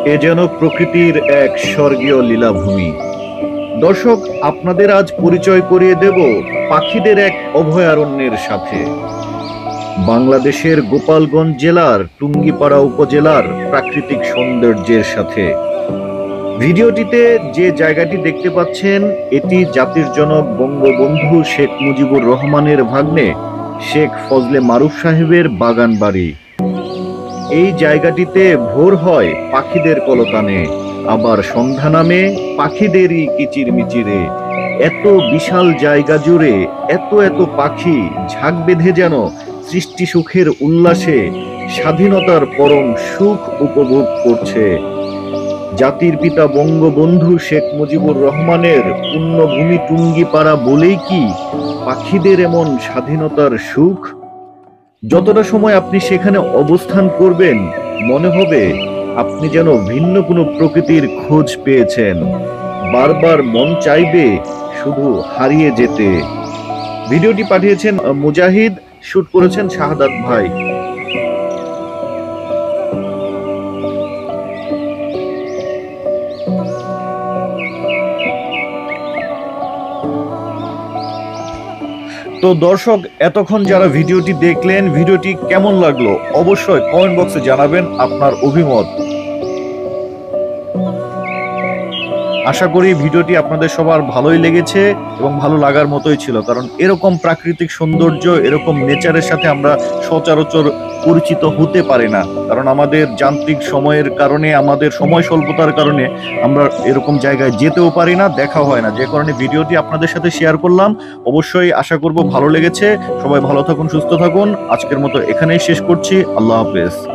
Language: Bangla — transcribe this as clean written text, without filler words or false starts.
এ যেন প্রকৃতির এক স্বর্গীয় লীলাভূমি। দর্শক, আপনাদের আজ পরিচয় করিয়ে দেব পাখিদের এক অভয়ারণ্যের সাথে। বাংলাদেশের গোপালগঞ্জ জেলার টুঙ্গিপাড়া উপজেলার প্রাকৃতিক সৌন্দর্যের সাথে। ভিডিওটিতে যে জায়গাটি দেখতে পাচ্ছেন, এটি জাতির জনক বঙ্গবন্ধু শেখ মুজিবুর রহমানের ভাগ্নে শেখ ফজলে মারুফ সাহেবের বাগান বাড়ি। এই জায়গাটিতে ভোর হয় পাখিদের কলতানে, আবার সন্ধ্যা নামে পাখিদেরই কিচিরমিচিরে। এত বিশাল জায়গা জুড়ে এত এত পাখি ঝাঁক বেঁধে যেন সৃষ্টি সুখের উল্লাসে স্বাধীনতার পরম সুখ উপভোগ করছে। জাতির পিতা বঙ্গবন্ধু শেখ মুজিবুর রহমানের পুণ্যভূমি টুঙ্গিপাড়া বলেই কি পাখিদের এমন স্বাধীনতার সুখ? যতটা সময় আপনি সেখানে অবস্থান করবেন, মনে হবে আপনি যেন ভিন্ন কোনো প্রকৃতির খোঁজ পেয়েছেন। বারবার মন চাইবে শুধু হারিয়ে যেতে। ভিডিওটি পাঠিয়েছেন মুজাহিদ, শুট করেছেন শাহাদাত ভাই। তো দর্শক, এতক্ষণ যারা ভিডিওটি দেখলেন, ভিডিওটি কেমন লাগলো অবশ্যই কমেন্ট বক্সে জানাবেন আপনার অভিমত। আশা করি ভিডিওটি আপনাদের সবার ভালোই লেগেছে এবং ভালো লাগার মতোই ছিল, কারণ এরকম প্রাকৃতিক সৌন্দর্য, এরকম নেচারের সাথে আমরা সচরাচর পরিচিত হতে পারি না, কারণ আমাদের যান্ত্রিক সময়ের কারণে, আমাদের সময় স্বল্পতার কারণে আমরা এরকম জায়গায় যেতেও পারি না, দেখাও হয় না। যে কারণে ভিডিওটি আপনাদের সাথে শেয়ার করলাম। অবশ্যই আশা করব ভালো লেগেছে। সবাই ভালো থাকুন, সুস্থ থাকুন। আজকের মতো এখানেই শেষ করছি। আল্লাহ হাফেজ।